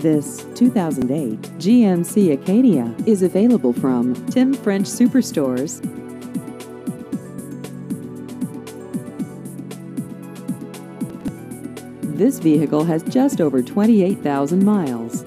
This 2008 GMC Acadia is available from Tim French Superstores. This vehicle has just over 28,000 miles.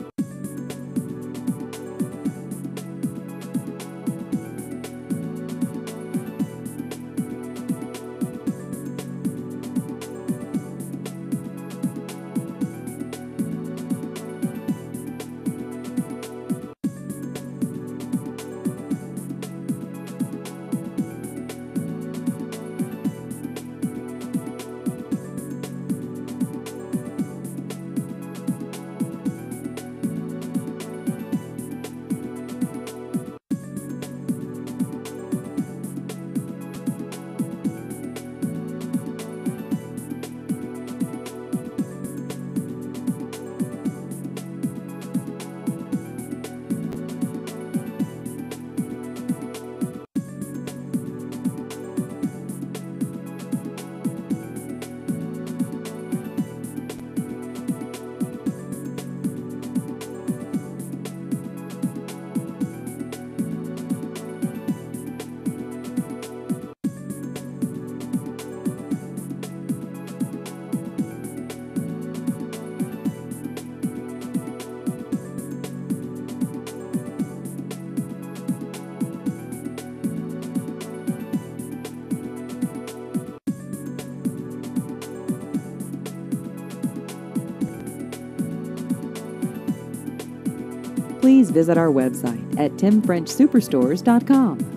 Please visit our website at timfrenchsuperstores.com.